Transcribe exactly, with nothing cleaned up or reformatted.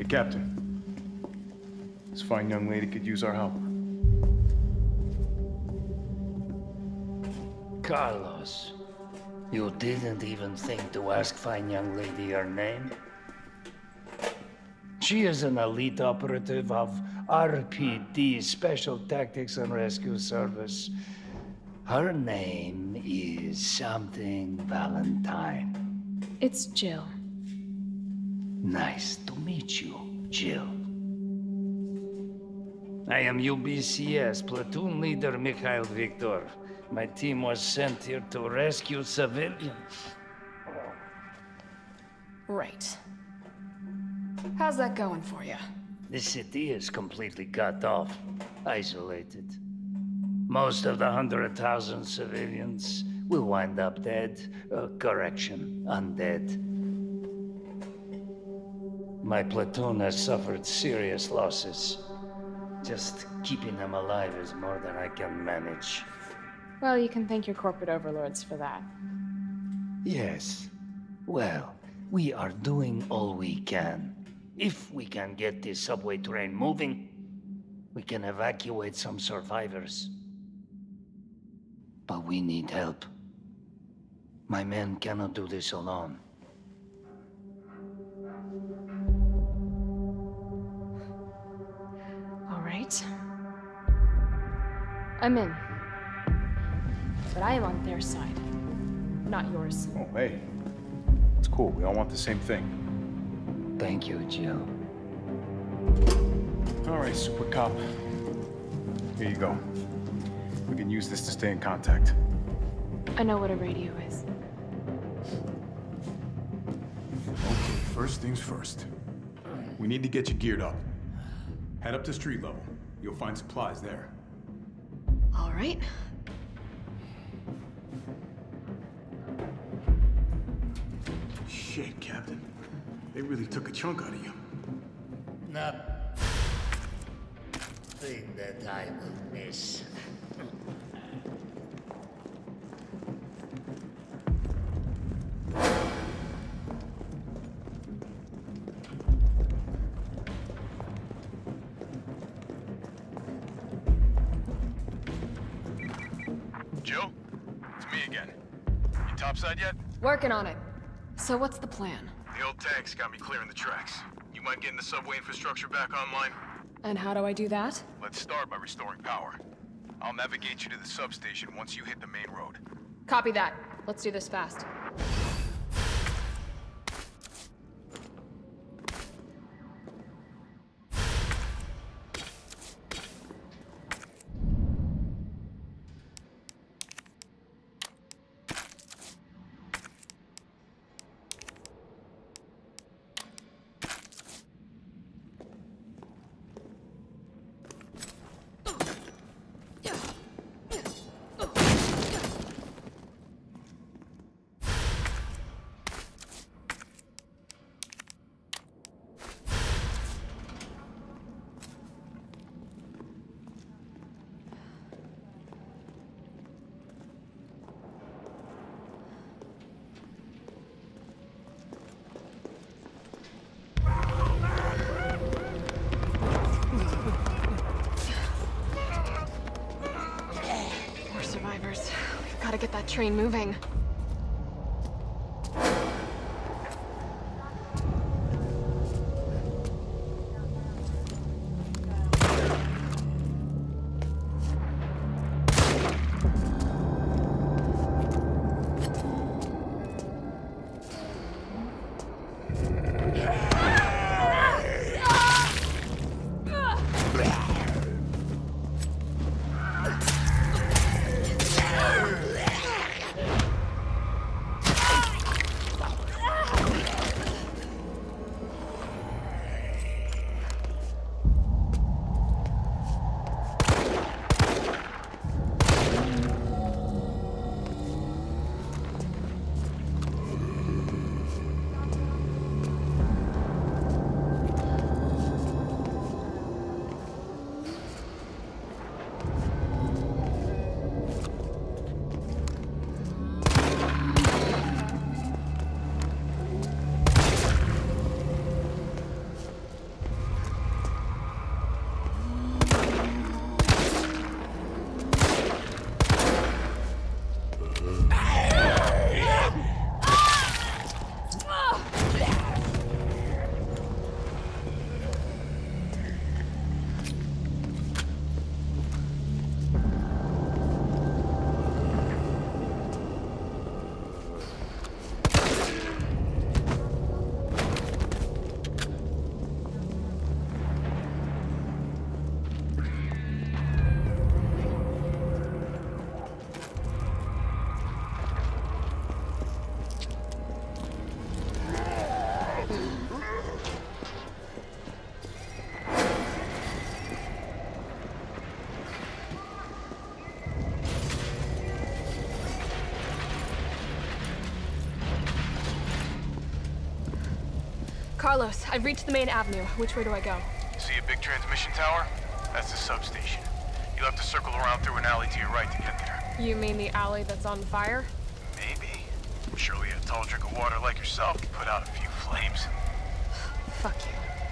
Captain. This fine young lady could use our help. Carlos, you didn't even think to ask fine young lady her name? She is an elite operative of R P D, Special Tactics and Rescue Service. Her name is something Valentine. It's Jill. Nice to meet you, Jill. I am U B C S Platoon Leader Mikhail Viktor. My team was sent here to rescue civilians. Right. How's that going for you? The city is completely cut off, isolated. Most of the hundred thousand civilians will wind up dead. Uh, correction, undead. My platoon has suffered serious losses. Just keeping them alive is more than I can manage. Well, you can thank your corporate overlords for that. Yes. Well, we are doing all we can. If we can get this subway train moving, we can evacuate some survivors. But we need help. My men cannot do this alone. All right. I'm in. But I am on their side, not yours. Oh, hey. It's cool. We all want the same thing. Thank you, Jill. All right, Super Cop. Here you go. We can use this to stay in contact. I know what a radio is. Okay, first things first. We need to get you geared up. Head up to street level. You'll find supplies there. All right. Shit, Captain. They really took a chunk out of you. Not thing that I will miss. Jill? It's me again. You topside yet? Working on it. So what's the plan? The old tanks got me clearing the tracks. You mind getting the subway infrastructure back online? And how do I do that? Let's start by restoring power. I'll navigate you to the substation once you hit the main road. Copy that. Let's do this fast. Gotta get that train moving. Carlos, I've reached the main avenue. Which way do I go? See a big transmission tower? That's the substation. You'll have to circle around through an alley to your right to get there. You mean the alley that's on fire? Maybe. Surely a tall drink of water like yourself can put out a few flames. Fuck you.